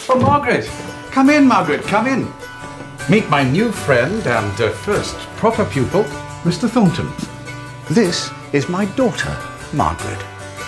Oh, Margaret. Come in, Margaret, come in. Meet my new friend and first proper pupil, Mr. Thornton. This is my daughter, Margaret.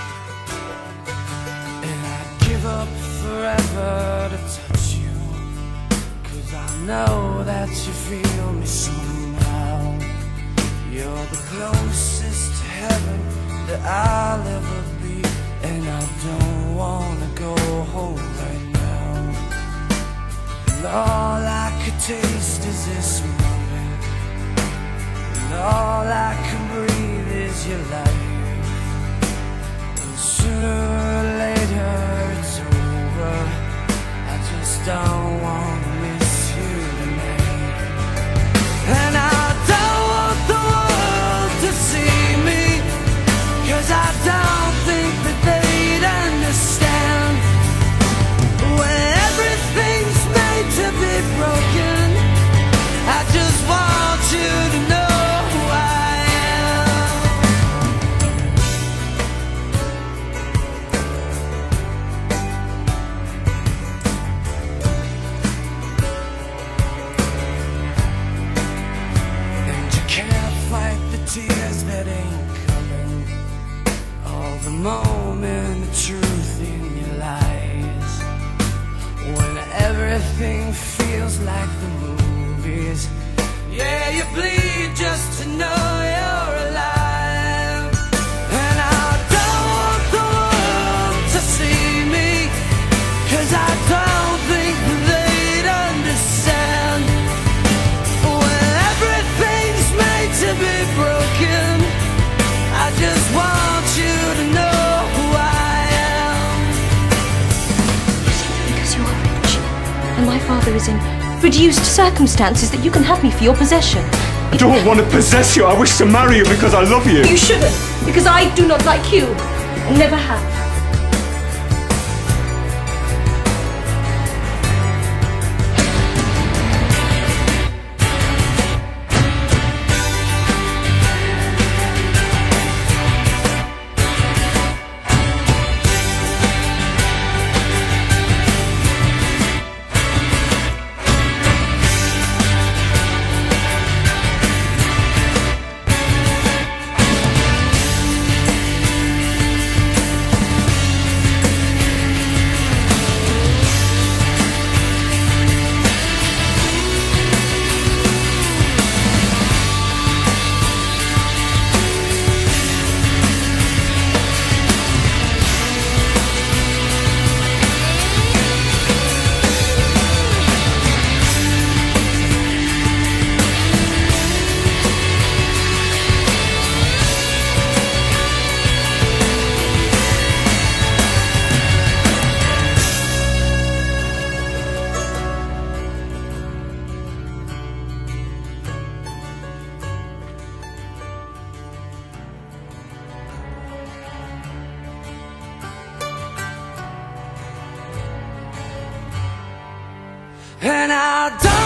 And I'd give up forever to touch you, 'cause I know that you feel me somehow. You're the closest to heaven that I'll ever be, and I don't wanna go home right now. And all I could taste is this moment, and all I can breathe is your light. And sooner or later it's over, I just don't wanna miss you tonight. And I don't want the world to see me, 'cause I don't think that they'd understand. When everything's made to be broken, I just want you to know who I am. And you can't fight the tears that ain't coming, all the moment of truth in your lies. When everything feels like the movies, yeah, you bleed just to know you're alive. And I don't want the world to see me, 'cause I don't think they'd understand. When everything's made to be broken, I just want you to know who I am. Simply because you are rich, and my father is in reduced circumstances, that you can have me for your possession. I don't want to possess you. I wish to marry you because I love you. You shouldn't, because I do not like you, and never have. And I don't